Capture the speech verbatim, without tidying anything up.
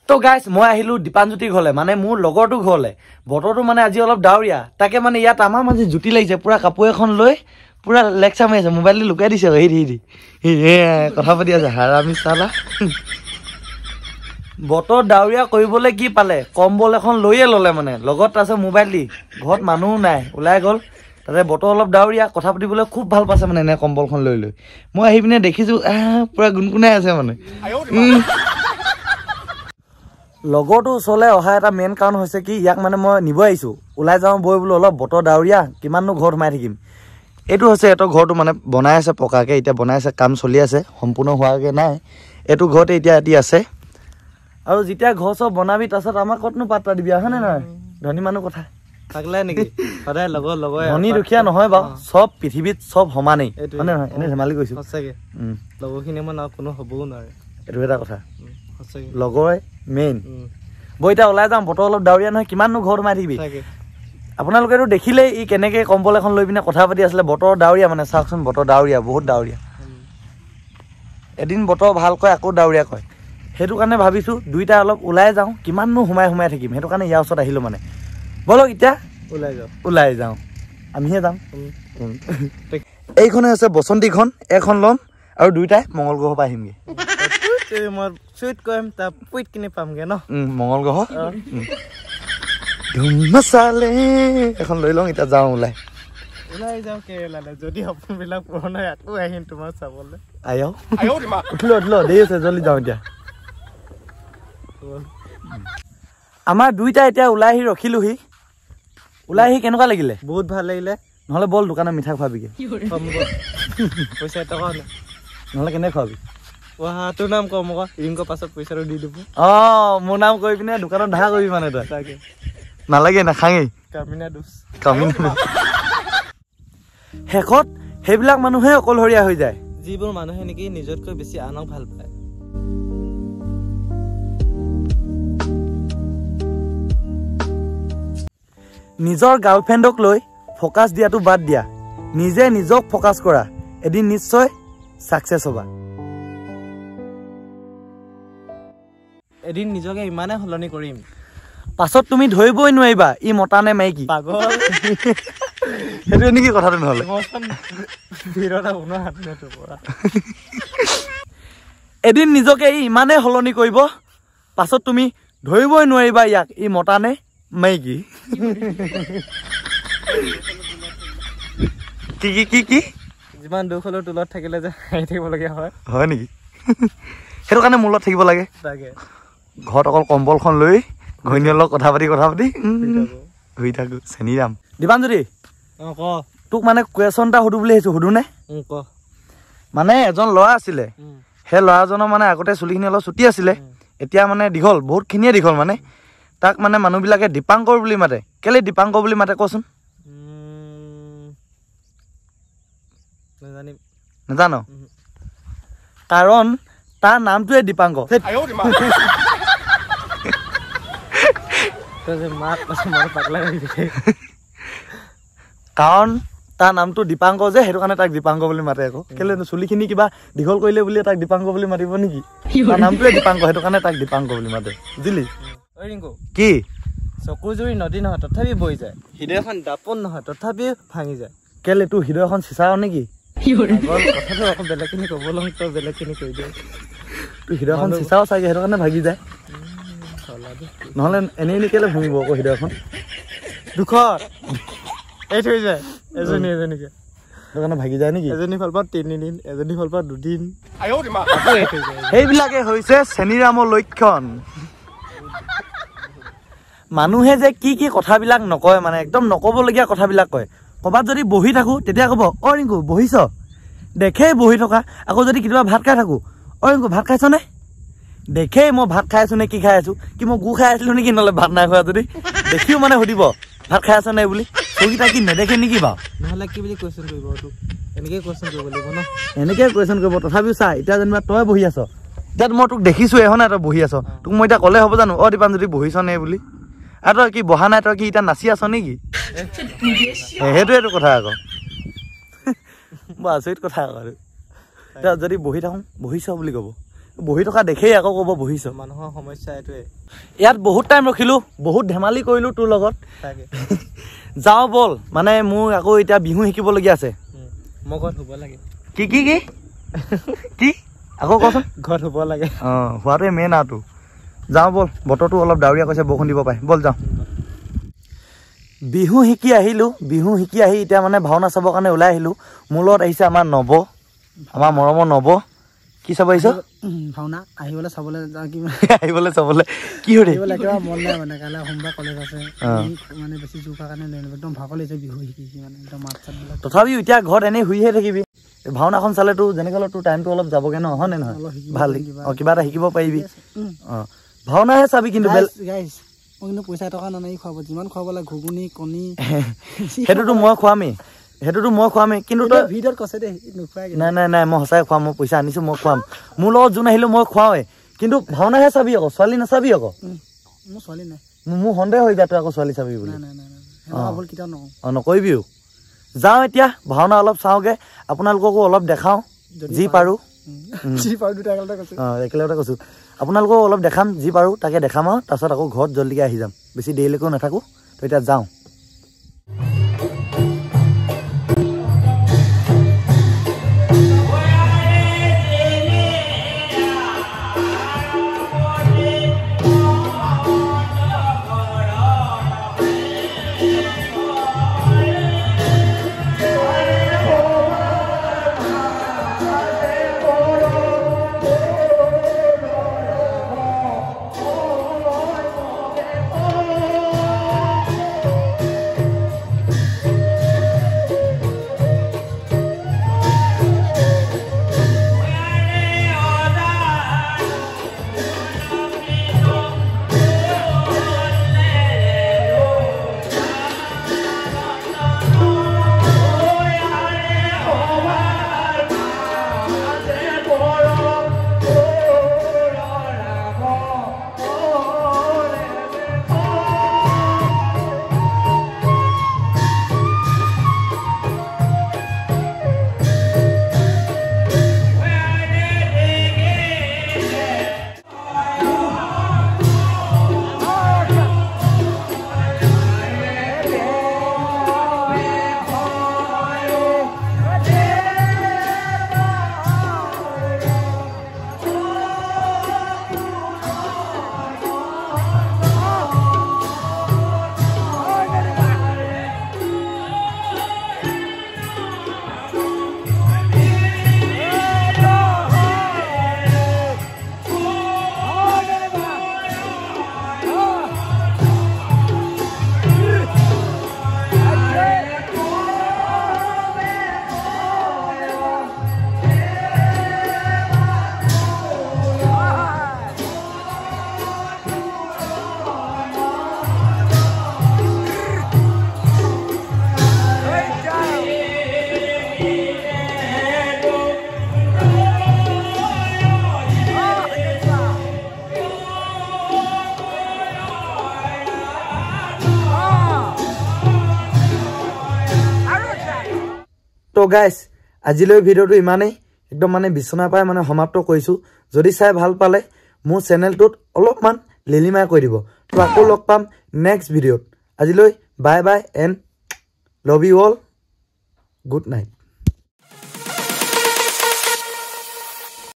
তো গাইছ মই আহিলো দীপাঞ্জ্যোতি ঘৰলে মানে মোৰ লগৰটো ঘৰলে বতৰটো মানে আজি অলপ ডাৱৰীয়া তাকে মানে ইয়াত আমাৰ মাজে জুতি লাগিছে পুৰা কাপোৰ এখন লৈ পুৰা লেকচাৰ মাৰি আছে মোবাইলটো লুকাই দিছে হেৰি হেৰি হে কথা পাতি আছে হাৰামি চালা বতৰ ডাৱৰীয়া কৰিবলৈ কি পালে কম্বল এখন লৈয়ে ললে মানে লগত আছে মোবাইল দি ঘৰত মানুহ নাই ওলাই গল তাতে বতৰ অলপ ডাৱৰীয়া কথা পাতিবলৈ খুব ভাল পাইছে মানে এনে কম্বলখন লৈ লৈ মই আহি পিনে দেখিছো পুৰা গুণগুণাই আছে মানে লগৰটো ওচৰলৈ অহা এটা মেইন কাৰণ হৈছে কি ইয়াক মানে মই নিব আহিছোঁ ওলাই যাওঁ বৈ বোলো অলপ বতৰ ডাৱৰীয়া কিমাননো ঘৰত সোমাই থাকিম এইটো হৈছে এইটো ঘৰটো মানে বনাই আছে পকাকৈ এতিয়া বনাই আছে কাম চলি আছে সম্পূৰ্ণ হোৱাকৈ নাই এইটো ঘৰতে এতিয়া এটি আছে আৰু যেতিয়া ঘৰ চব বনাবি তাৰপিছত আমাক কতনো পাত্তা দিবি হয়নে নহয় ধনী মানুহ কথা পাগলাই নেকি সদায় লগৰ লগৰ ধনী দুখীয়া নহয় বাৰু চব পৃথিৱীত চব সমানেই হয়নে নহয় এনে ধেমালি কৈছোঁ সঁচাকৈ লগৰখিনি মানে কোনো হ'বও নোৱাৰে এইটো এটা কথা সঁচাকৈ লগৰে মেইন বৈ এতিয়া ওলাই যাম বতৰ অলপ ডাৱৰীয়া নহয় কিমাননো ঘৰ সোমাই থাকিবি আপোনালোকেতো দেখিলেই ই কেনেকৈ কম্বল এখন লৈ পিনে কথা পাতি আছিলে বতৰ ডাৱৰীয়া মানে চাওকচোন বতৰ ডাৱৰীয়া বহুত ডাৱৰীয়া এদিন বতৰ ভাল কয় আকৌ ডাৱৰীয়া কয় সেইটো কাৰণে ভাবিছোঁ দুইটা অলপ ওলাই যাওঁ কিমাননো সোমাই সোমাই থাকিম সেইটো কাৰণে ইয়াৰ ওচৰত আহিলোঁ মানে বলক এতিয়া ওলাই যাওঁ ওলাই যাওঁ আমিহে যাম এইখনে আছে বসন্তীখন এখন ল'ম আৰু দুইটাই মংগল গ্ৰহৰ পৰা আহিমগৈ মই চুইট কৰিম তাৰ পুইট কিনি পামগৈ ন মংগল গ্ৰহ ধুমচালে এখন লৈ লওঁ এতিয়া যাওঁ ওলাই ওলাই যাওঁ কেৰেলালৈ যদি সপোনবিলাক পূৰণ হয় আকৌ আহিম তোমাৰ চাবলৈ আহ উঠিলো উঠিলো দেৰি আছে জলদি যাওঁ এতিয়া আমাৰ দুইটা এতিয়া ওলাই আহি ৰখিলোহি ওলাই আহি কেনেকুৱা লাগিলে বহুত ভাল লাগিলে নহ'লে বল দোকানত মিঠা খোৱাবিগে পইচা টকা নহ'লে কেনেকৈ খোৱাবি তোৰ নাম কম আকৌ ৰিংকৰ পাছত পইচাটো দি দিব অঁ মোৰ নাম কৰি পিনে দোকানত ধাৰ কৰিবি মানে তই তাকে নালাগে নাখাঙেই কামিনা দোষ কামিনা শেষত সেইবিলাক মানুহে অকলশৰীয়া হৈ যায় যিবোৰ মানুহে নেকি নিজতকৈ বেছি আনক ভাল পায় নিজৰ গাৰ্লফ্ৰেণ্ডক লৈ ফ'কাছ দিয়াটো বাদ দিয়া নিজে নিজক ফ'কাছ কৰা এদিন নিশ্চয় ছাকচেছ হ'বা এদিন নিজকে ইমানে সলনি কৰিম পাছত তুমি ধৰিবই নোৱাৰিবা ই মতা নে মাইকী পাগল সেইটো নেকি কথাটো নহ'লে এদিন নিজকে ই ইমানেই সলনি কৰিব পাছত তুমি ধৰিবই নোৱাৰিবা ইয়াক ই মতা নে মাইকী কি কি কি কি যিমান দুখ হ'লেও তোলত থাকিলে যে হাঁহি থাকিবলগীয়া হয় হয় নেকি সেইটো কাৰণে মূলত থাকিব লাগে তাকে ঘৰত অকল কম্বলখন লৈ ঘৈণীৰ লগত কথা পাতি কথা পাতি শুই থাকো চেনি যাম দীপাঞ্জ্যোতি অঁ ক তোক মানে কুৱেশ্যন এটা সুধো বুলি আহিছোঁ সুধোনে ক মানে এজন ল'ৰা আছিলে সেই ল'ৰাজনৰ মানে আগতে চুলিখিনি অলপ চুটি আছিলে এতিয়া মানে দীঘল বহুতখিনিয়ে দীঘল মানে তাক মানে মানুহবিলাকে দীপাংকৰ বুলি মাতে কেলে দীপাংকৰ বুলি মাতে কচোন নাজান কাৰণ তাৰ নামটোৱে দীপাংকৰ কাৰণ তাৰ নামটো দীপাংকৰ যে সেইটো কাৰণে তাক দীপাংকৰ বুলি মাতে আকৌ কেলে চুলিখিনি কিবা দীঘল কৰিলে বুলি তাক দীপাংকৰ বুলি মাতিব নেকি তাৰ নামটোৱে দীপাংকৰ সেইটো কাৰণে তাক দীপাংকৰ বুলি মাতে বুজিলি কি চকুৰ জুৰি নদী নহয় তথাপি বৈ যায় হৃদয়খন দাপোন নহয় তথাপিও ভাঙি যায় কেলে তোৰ হৃদয়খন চিচাৰ নেকি কথাটো আকৌ বেলেগখিনি ক'ব লওঁ তই বেলেগখিনি কৈ দিয় তোৰ হৃদয়খন চিচাও চাগে সেইটো কাৰণে ভাগি যায় নহ'লে এনেই এনেই কেলে ভাঙিব আকৌ হৃদয়খন দুখত এই থৈ যায় এজনী এজনীকে সেইটো কাৰণে ভাগি যায় নেকি এজনী ভাল পাওঁ তিনিদিন এজনী ভাল পাওঁ দুদিন সেইবিলাকে হৈছে চেনিৰামৰ লক্ষণ মানুহে যে কি কি কথাবিলাক নকয় মানে একদম নক'বলগীয়া কথাবিলাক কয় ক'ৰবাত যদি বহি থাকোঁ তেতিয়া ক'ব অ' ৰিংকু বহিছ দেখেই বহি থকা আকৌ যদি কেতিয়াবা ভাত খাই থাকোঁ অ' ৰিংকু ভাত খাইছনে দেখেই মই ভাত খাই আছোঁ নে কি খাই আছোঁ কি মই গু খাই আছিলোঁ নেকি নহ'লে ভাত নাই খোৱা যদি দেখিও মানে সুধিব ভাত খাই আছ নাই বুলি সেইকেইটা কি নেদেখে নেকি বাৰু নহ'লে কি বুলি কুৱেশ্যন কৰিব তোক এনেকৈ কুৱেশ্যন কৰিব লাগিব ন এনেকৈ কুৱেশ্যন কৰিব তথাপিও চা এতিয়া যেনিবা তই বহি আছ এতিয়া মই তোক দেখিছোঁ এখন নাই তই বহি আছ তোক মই এতিয়া ক'লে হ'ব জানো অ' দীপাঞ্জ্যোতি বহিছ নে বুলি আৰু তই কি বহা নাই তই কি এতিয়া নাচি আছ নেকি সেইটোৱেইটো কথা আকৌ বৰ আচৰিত কথা আকৌ এতিয়া যদি বহি থাকোঁ বহিছ বুলি ক'ব বহি থকা দেখেই আকৌ ক'ব বহিছ মানুহৰ সমস্যা এইটোৱে ইয়াত বহুত টাইম ৰখিলো বহুত ধেমালি কৰিলো তোৰ লগত তাকে যাওঁ বল মানে মোৰ আকৌ এতিয়া বিহু শিকিবলগীয়া আছে মই ঘৰত শুব লাগে কি কি কি কি আকৌ কচোন ঘৰত শুব লাগে অঁ হোৱাটোৱে মেইন আৰু তোৰ যাওঁ বল বতৰটো অলপ ডাৱৰীয়া কৈছে বৰষুণ দিব পাৰে বল যাওঁ বিহু শিকি আহিলো বিহু শিকি আহি এতিয়া মানে ভাওনা চাবৰ কাৰণে ওলাই আহিলো মোৰ লগত আহিছে আমাৰ নৱ আমাৰ মৰমৰ নৱ কি চাব আহিছ ভাওনা আহিবলৈ চাবলৈ আহিবলৈ চাবলৈ কি হৈ মন নাই মানে কাইলৈ সোমবাৰ কলেজ আছে মানে বেছি জোখা কাৰণে একদম ভাগৰ লাগিছে বিহু শিকি মানে একদম মাত চাত তথাপিও এতিয়া ঘৰত এনেই শুইহে থাকিবি ভাওনাখন চালে তোৰ যেনেকৈ হ'লেও তোৰ টাইমটো অলপ যাবগৈ ন হয়নে নহয় ভাল অঁ কিবা এটা শিকিব পাৰিবি অঁ ভাওনাহে চাবি কিন্তু মই কিন্তু পইচা টকা নানাই খুৱাব যিমান খুৱাব লাগে ঘুগুনি কণী সেইটোতো মই খুৱামেই সেইটোতো মই খুৱামেই কিন্তু তই ভিডিঅ'ত কৈছে দেই নোখোৱাই নাই নাই নাই মই সঁচাই খুৱাম মই পইচা আনিছোঁ মই খুৱাম মোৰ লগত যোন আহিলেও মই খুৱাওৱে কিন্তু ভাওনাহে চাবি আকৌ ছোৱালী নাচাবি আকৌ মোৰ ছোৱালী নাই মোৰ সন্দেহ হৈ যায় তই আকৌ ছোৱালী চাবি বুলি অঁ নকৰিবিও যাওঁ এতিয়া ভাওনা অলপ চাওঁগৈ আপোনালোককো অলপ দেখাওঁ যি পাৰোঁ অঁ একেলগতে কৈছোঁ আপোনালোককো অলপ দেখাম যি পাৰোঁ তাকে দেখাম আৰু তাৰপিছত আকৌ ঘৰত জল্দিকৈ আহি যাম বেছি দেৰিলৈকেও নাথাকোঁ তো এতিয়া যাওঁ তো গাইজ আজিলৈ ভিডিঅ'টো ইমানেই একদম মানে বিচনাৰ পৰাই মানে সমাপ্ত কৰিছোঁ যদি চাই ভাল পালে মোৰ চেনেলটোত অলপমান লিলিমাই কৰি দিব তো আকৌ লগ পাম নেক্সট ভিডিঅ'ত আজিলৈ bye bye and love you all good night